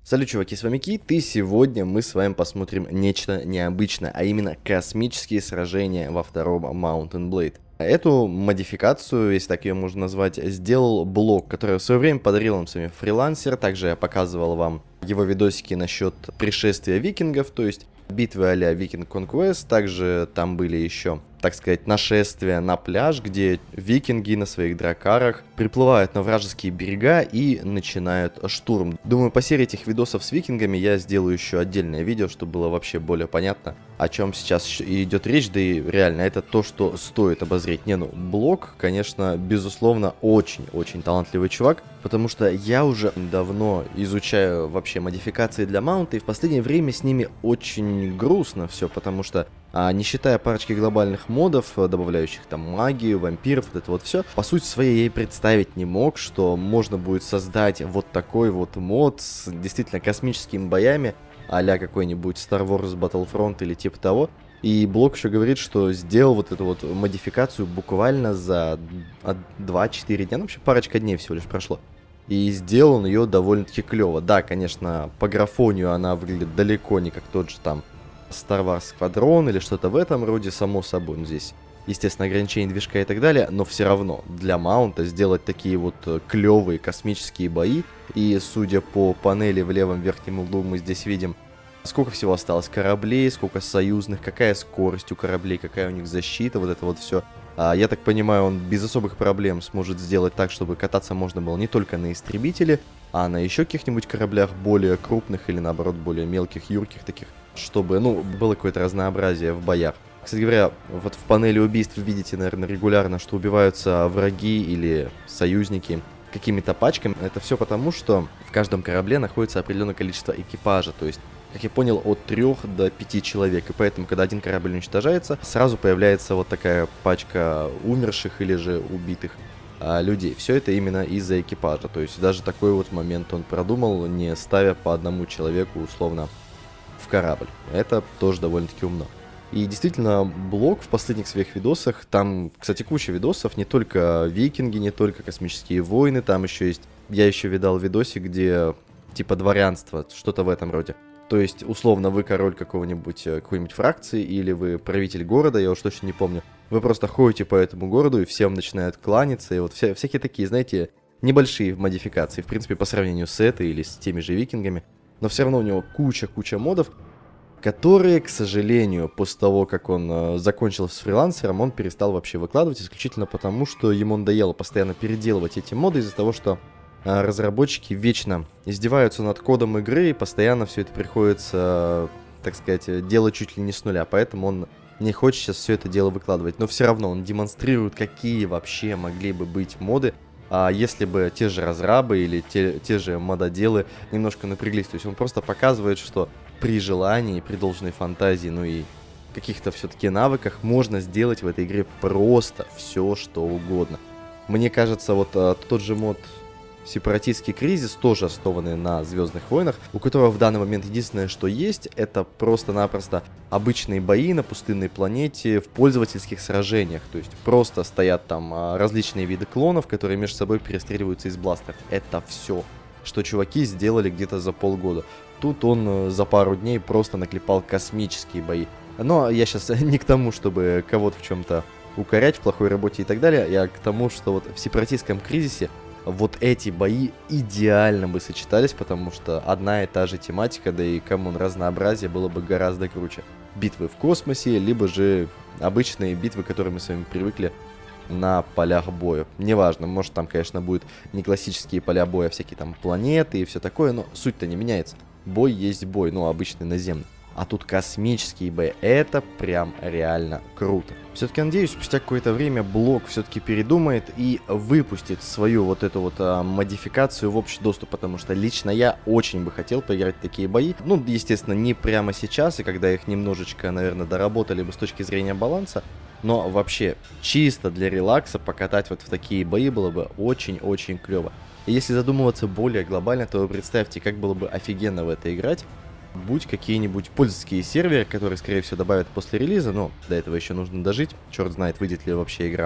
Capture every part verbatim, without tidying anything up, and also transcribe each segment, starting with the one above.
Салют, чуваки, с вами Кит, и сегодня мы с вами посмотрим нечто необычное, а именно космические сражения во втором Mount and Blade. Эту модификацию, если так ее можно назвать, сделал Блок, который в свое время подарил нам с вами фрилансер. Также я показывал вам его видосики насчет пришествия викингов, то есть битвы а-ля Viking Conquest. Также там были еще, так сказать, нашествия на пляж, где викинги на своих дракарах приплывают на вражеские берега и начинают штурм. Думаю, по серии этих видосов с викингами я сделаю еще отдельное видео, чтобы было вообще более понятно, о чем сейчас идет речь. Да и реально, это то, что стоит обозреть. Не, ну, Блок, конечно, безусловно, очень-очень талантливый чувак, потому что я уже давно изучаю вообще модификации для маунта, и в последнее время с ними очень грустно все, потому что, а, не считая парочки глобальных модов, добавляющих там магию, вампиров, вот это вот все, по сути своей я представить не мог, что можно будет создать вот такой вот мод с действительно космическими боями, а-ля какой-нибудь Star Wars Battlefront или типа того. И Блок еще говорит, что сделал вот эту вот модификацию буквально за два-четыре дня, ну вообще парочка дней всего лишь прошло. И сделал он ее довольно-таки клево. Да, конечно, по графонию она выглядит далеко не как тот же там Star Wars Squadron или что-то в этом роде, само собой. Ну, здесь, естественно, ограничение движка и так далее, но все равно для маунта сделать такие вот клевые космические бои. И судя по панели в левом верхнем углу мы здесь видим, сколько всего осталось кораблей, сколько союзных, какая скорость у кораблей, какая у них защита, вот это вот все. А, я так понимаю, он без особых проблем сможет сделать так, чтобы кататься можно было не только на истребителе, а на еще каких-нибудь кораблях более крупных или наоборот более мелких, юрких таких, чтобы, ну, было какое-то разнообразие в боях. Кстати говоря, вот в панели убийств вы видите, наверное, регулярно, что убиваются враги или союзники какими-то пачками. Это все потому, что в каждом корабле находится определенное количество экипажа, то есть, как я понял, от трёх до пяти человек. И поэтому, когда один корабль уничтожается, сразу появляется вот такая пачка умерших или же убитых а, людей. Все это именно из-за экипажа. То есть даже такой вот момент он продумал, не ставя по одному человеку условно в корабль. Это тоже довольно-таки умно. И действительно, Блок в последних своих видосах, там, кстати, куча видосов, не только викинги, не только космические войны, там еще есть, я еще видал видосик, где типа дворянство, что-то в этом роде. То есть, условно, вы король какого-нибудь, какой-нибудь фракции, или вы правитель города, я уж точно не помню. Вы просто ходите по этому городу, и всем начинают кланяться, и вот вся, всякие такие, знаете, небольшие модификации, в принципе, по сравнению с этой или с теми же викингами. Но все равно у него куча-куча модов, которые, к сожалению, после того, как он э, закончил с фрилансером, он перестал вообще выкладывать, исключительно потому, что ему надоело постоянно переделывать эти моды из-за того, что э, разработчики вечно издеваются над кодом игры, и постоянно все это приходится, э, так сказать, делать чуть ли не с нуля, поэтому он не хочет сейчас все это дело выкладывать, но все равно он демонстрирует, какие вообще могли бы быть моды, а если бы те же разрабы или те, те же мододелы немножко напряглись. То есть он просто показывает, что при желании, при должной фантазии, ну и каких-то все-таки навыках можно сделать в этой игре просто все, что угодно. Мне кажется, вот а, тот же мод Сепаратистский кризис, тоже основанный на Звездных войнах, у которого в данный момент единственное, что есть, это просто-напросто обычные бои на пустынной планете в пользовательских сражениях. То есть просто стоят там а, различные виды клонов, которые между собой перестреливаются из бластеров. Это все, что чуваки сделали где-то за полгода. Тут он за пару дней просто наклепал космические бои. Но я сейчас не к тому, чтобы кого-то в чем-то укорять, в плохой работе и так далее, я к тому, что вот в Сепаратистском кризисе вот эти бои идеально бы сочетались, потому что одна и та же тематика, да и камон, разнообразие было бы гораздо круче. Битвы в космосе, либо же обычные битвы, которые мы с вами привыкли на полях боя. Неважно, может там, конечно, будут не классические поля боя, а всякие там планеты и все такое, но суть-то не меняется. Бой есть бой, ну, обычный наземный. А тут космические бои, это прям реально круто. Все-таки надеюсь, спустя какое-то время Блок все-таки передумает и выпустит свою вот эту вот а, модификацию в общий доступ, потому что лично я очень бы хотел поиграть в такие бои. Ну, естественно, не прямо сейчас, и когда их немножечко, наверное, доработали бы с точки зрения баланса, но вообще чисто для релакса покатать вот в такие бои было бы очень-очень клево. И если задумываться более глобально, то вы представьте, как было бы офигенно в это играть. Будь какие-нибудь пользовательские серверы, которые, скорее всего, добавят после релиза, но до этого еще нужно дожить, черт знает, выйдет ли вообще игра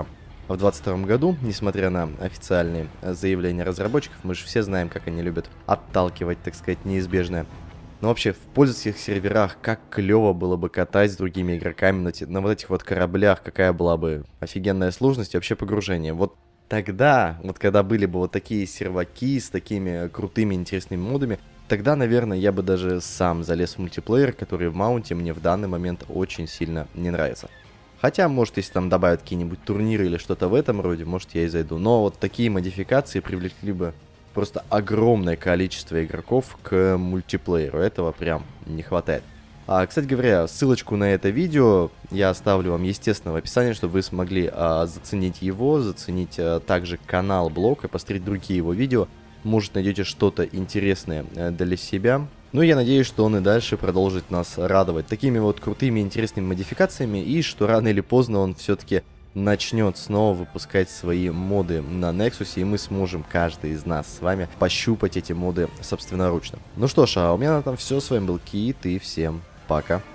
в двадцать втором году, несмотря на официальные заявления разработчиков. Мы же все знаем, как они любят отталкивать, так сказать, неизбежное. Но вообще, в пользовательских серверах, как клево было бы катать с другими игроками на, те, на вот этих вот кораблях, какая была бы офигенная сложность и вообще погружение. Вот тогда, вот когда были бы вот такие серваки с такими крутыми, интересными модами, тогда, наверное, я бы даже сам залез в мультиплеер, который в маунте мне в данный момент очень сильно не нравится. Хотя, может, если там добавят какие-нибудь турниры или что-то в этом роде, может, я и зайду. Но вот такие модификации привлекли бы просто огромное количество игроков к мультиплееру. Этого прям не хватает. А, кстати говоря, ссылочку на это видео я оставлю вам, естественно, в описании, чтобы вы смогли а, заценить его, заценить а, также канал Блок и посмотреть другие его видео. Может, найдете что-то интересное а, для себя. Ну, я надеюсь, что он и дальше продолжит нас радовать такими вот крутыми, интересными модификациями, и что рано или поздно он все-таки начнет снова выпускать свои моды на Nexus, и мы сможем, каждый из нас с вами, пощупать эти моды собственноручно. Ну что ж, а у меня на этом все. С вами был Кит, и всем пока.